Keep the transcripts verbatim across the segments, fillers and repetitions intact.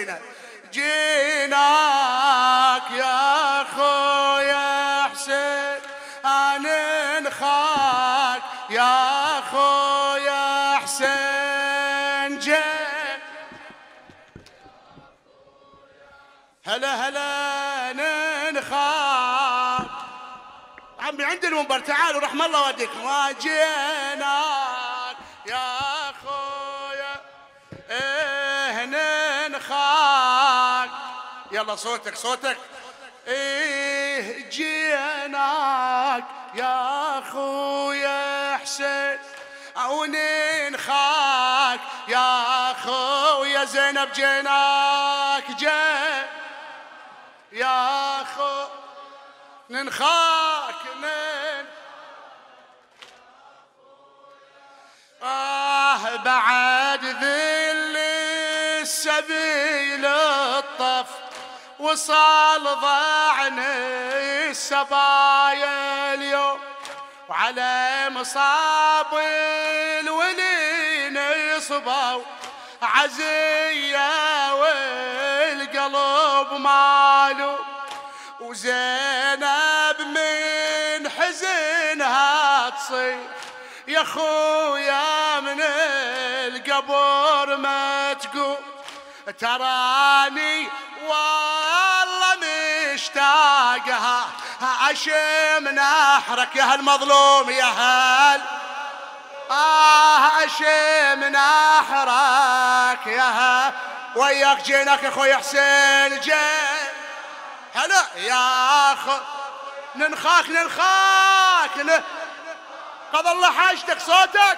زينب. جيناك يا خويا حسين ننخاك يا خويا حسين جيت. هلا هلا ننخاك عمي عند المنبر تعالوا رحم الله والديكم. وجيناك يا خويا ايه ننخاك. يلا صوتك صوتك. ايه جيناك يا خويا حسين او ننخاك يا خويا زينب. جيناك جي يا خو ننخاك نن آه بعد ذل السبيل الطف وصال ضاعني السبايا اليوم وعلى مصاب الولين يصبوا عزية والقلب مالو. وزينب من حزنها تصيح يا خويا من القبر ما تقوم. تراني والله مشتاقها اشم نحرك يا هالمظلوم يا هال آه اشم نحرك يا هال. وياك جيناك يا خويا حسين جين. هلا يا خو ننخاك ننخاك ن... قضى الله حاجتك صوتك.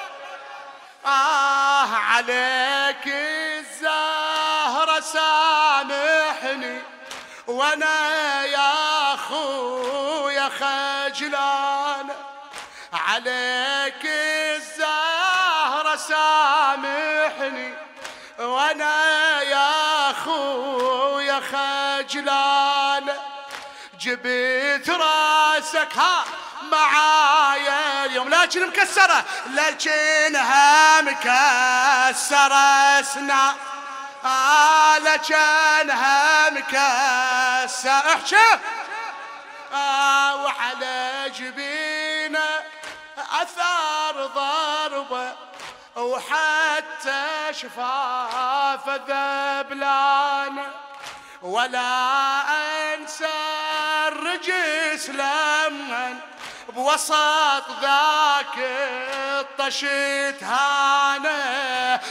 آه عليك الزهرة سامحني وانا يا خويا خجلان. عليك الزهرة سامحني وانا يا خويا خجلان. جبت راسك ها معايا اليوم لكن مكسرة لكنها مكسرة اسنا آه لكنها مكسرة احشى آه وعلى جبينه اثار ضربه وحتى شفافه ذبلان. ولا انسى الرجس لمن بوسط ذاك الطشت هانه.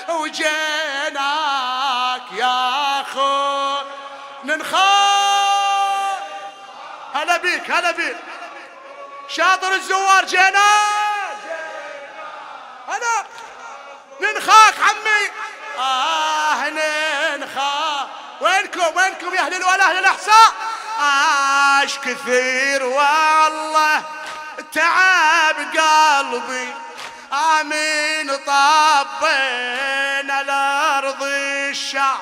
وجيناك يا خو ننخاك. هلا بيك هلا بيك شاطر الزوار. جيناك هلا ننخاك عمي آه ننخاك. وينكم وينكم يا اهل الولا اهل الاحساء. عاش كثير والله تعب قلبي امين طبينا الارض الشعب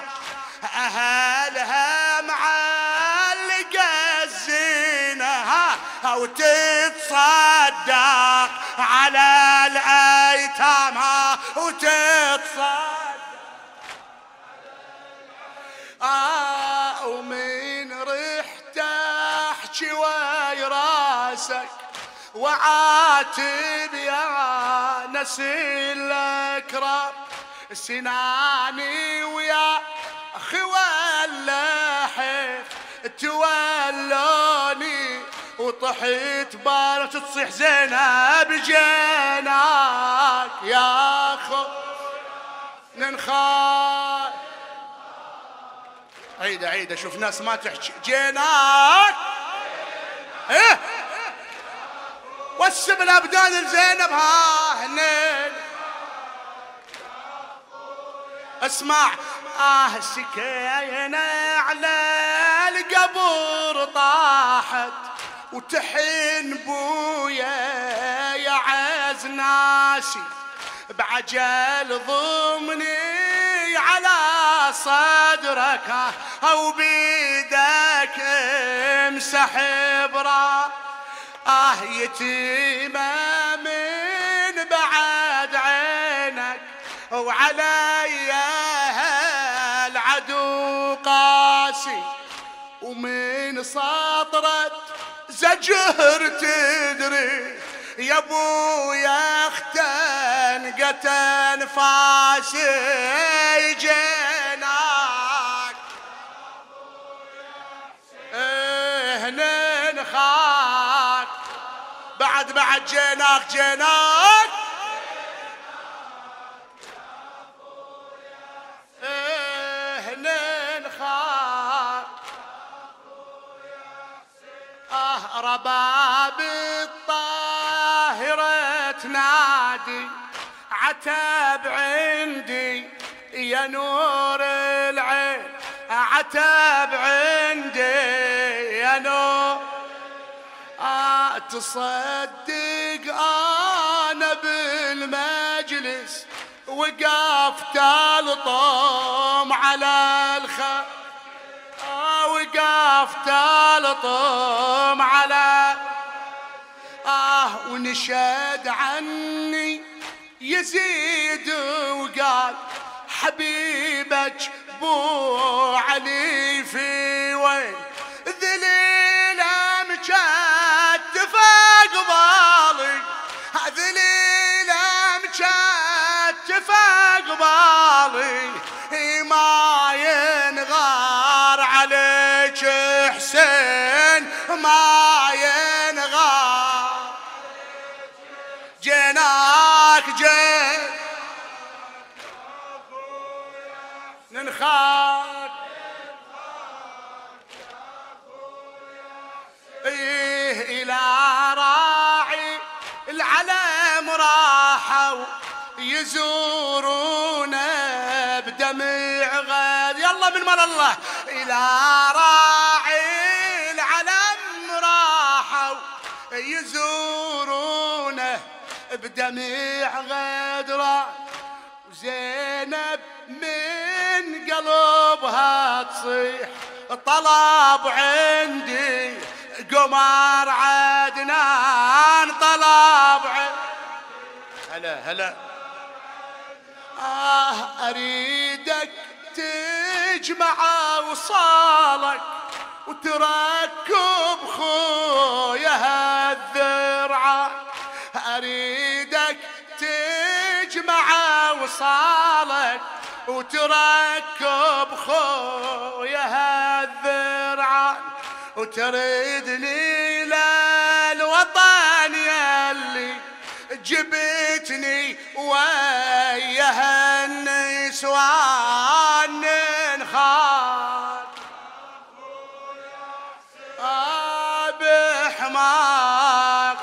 اهلها معلقه الزينه وتتصدق على الايتام وتتصدق آه ومن ريحته احكي ويا راسك وعاتب يا نسي الاكرام. سناني ويا اخي ولا حيف تولوني وطحيت بارت تصيح زينب. جيناك يا خو ننخاك. عيدة عيدة شوف ناس ما تحكي. جيناك ايه وسم الابدان لزينب ها هنين. اسمع اه سكينة على القبر طاحت وتحن بويا يا عز ناسي بعجل ضمني على صدرك او بيدك امسح برا. اه يتيمة من بعد عينك وعلي العدو وقاسي ومن سطرت زجر تدري يا ابويا اختن قتن فاسي جيناك ايه ننخاك بعد بعد جيناك جيناك ايه ننخاك اه رباب الطاهرة تنادي عتب عندي يا نور العين عتب عندي يا نور آه تصدق انا بالمجلس وقفت الطم على الخ آه وقفت الطم على آه ونشد عني يزيد وقال حبيبك بو علي في وين ذليلة مكتفة قبالي ذليلة مكتفة قبالي ما ينغار عليك حسين ما ينغار جيناك جين ننخاك إيه إلى راعي العلم راحوا يزورونا بدمع غاد يلا من مال الله إلى راعي العلم راحوا يزورونا بدمع غدران وزينب من قلبها تصيح طلب عندي قمر عدنان طلب عندي هلا هلا آه أريدك تجمع وصالك وتركب خويا هالذرعة أريدك تجمع وصالك وتركب خويا هالذرعة وتردني للوطن يلي جبتني وياها النسوان ننخاك بحماك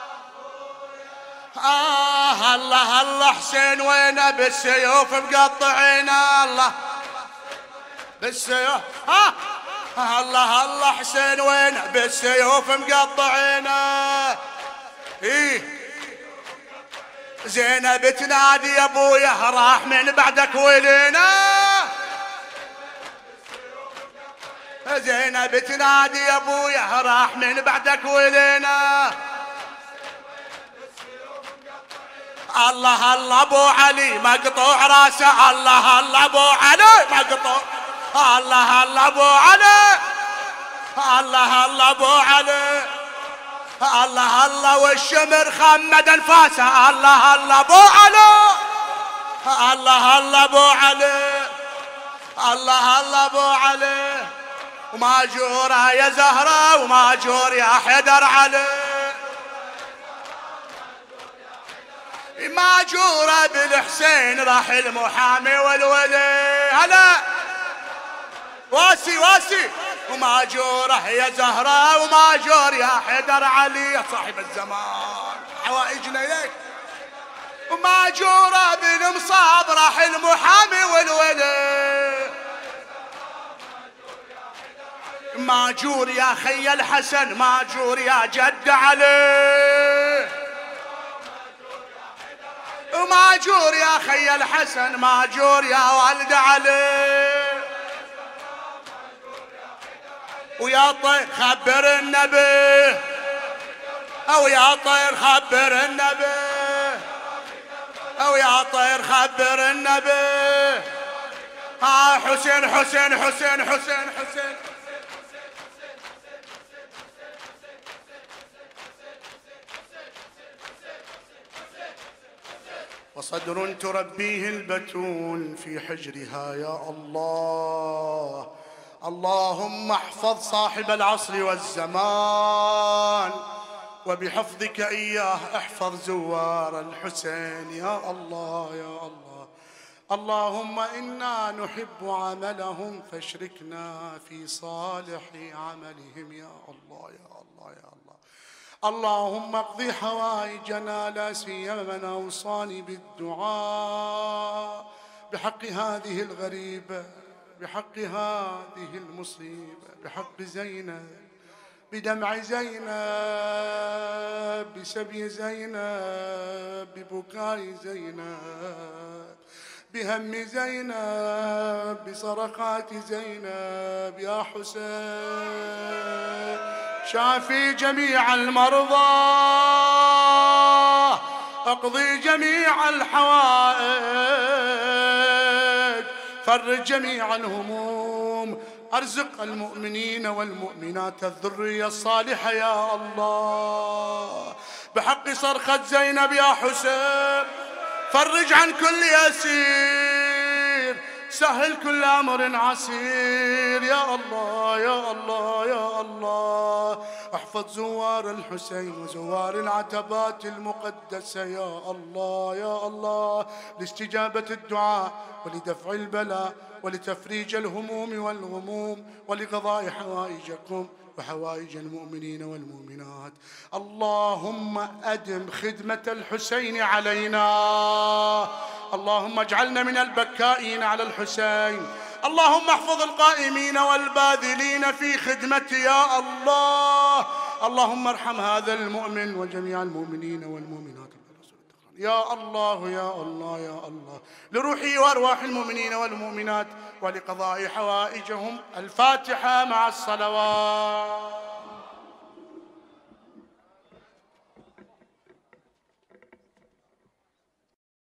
آه الله الله حسين وينه بالسيوف مقطعينا الله بالسيوف آه الله الله حسين وينه بالسيوف مقطعينا إيه زينب تنادي يا ابويا راح من بعدك ولينا زينب تنادي يا ابويا راح من بعدك ولينا الله الله ابو علي مقطوع راسه الله الله ابو علي مقطوع الله الله ابو علي الله الله ابو علي الله الله والشمر خمد انفاسه الله الله ابو علي الله الله ابو علي الله الله ابو علي وماجوره يا زهره وماجور يا حيدر علي ماجوره بالحسين راح المحامي والولي هلا واسي واسي وماجوره يا زهره وماجور يا حيدر علي يا صاحب الزمان حوائجنا اليك وماجوره بالمصاب راح المحامي والولي ماجور يا خي الحسن ماجور يا جد علي وماجور يا خي الحسن ماجور يا والد علي ويا طير خبر النبي او يا طير خبر النبي او يا طير خبر النبي ها حسين حسين حسين حسين حسين وصدر تربيه البتول في حجرها يا الله. اللهم احفظ صاحب العصر والزمان، وبحفظك إياه احفظ زوار الحسين يا الله يا الله. اللهم إنا نحب عملهم فاشركنا في صالح عملهم يا الله يا الله يا الله. اللهم اقضي حوائجنا لا سيما من أوصاني بالدعاء بحق هذه الغريبة، بحق هذه المصيبة، بحق زينب، بدمع زينب، بسبي زينب، ببكاء زينب، بهم زينب، بصرخات زينب يا حسين. شافي جميع المرضى، اقضي جميع الحوائج، فرج جميع الهموم، ارزق المؤمنين والمؤمنات الذرية الصالحة يا الله. بحق صرخة زينب يا حسين فرج عن كل يسير، سهل كل أمر عسير يا الله يا الله يا الله. احفظ زوار الحسين وزوار العتبات المقدسة يا الله يا الله، لاستجابة الدعاء ولدفع البلاء ولتفريج الهموم والغموم ولقضاء حوائجكم وحوائج المؤمنين والمؤمنات. اللهم أدم خدمة الحسين علينا، اللهم اجعلنا من البكائين على الحسين. اللهم احفظ القائمين والباذلين في خدمته يا الله. اللهم ارحم هذا المؤمن وجميع المؤمنين والمؤمنات يا الله يا الله يا الله، لروحي وارواح المؤمنين والمؤمنات ولقضاء حوائجهم. الفاتحة مع الصلوات.